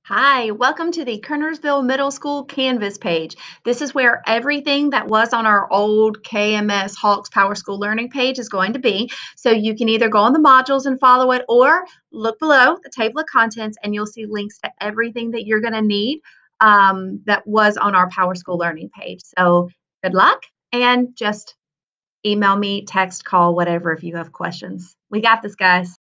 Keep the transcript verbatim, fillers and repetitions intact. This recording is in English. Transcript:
Hi, welcome to the Kernersville Middle School Canvas page. This is where everything that was on our old K M S Hawks Power School Learning page is going to be. So you can either go on the modules and follow it or look below the table of contents and you'll see links to everything that you're going to need um, that was on our Power School Learning page. So good luck and just email me, text, call, whatever if you have questions. We got this, guys.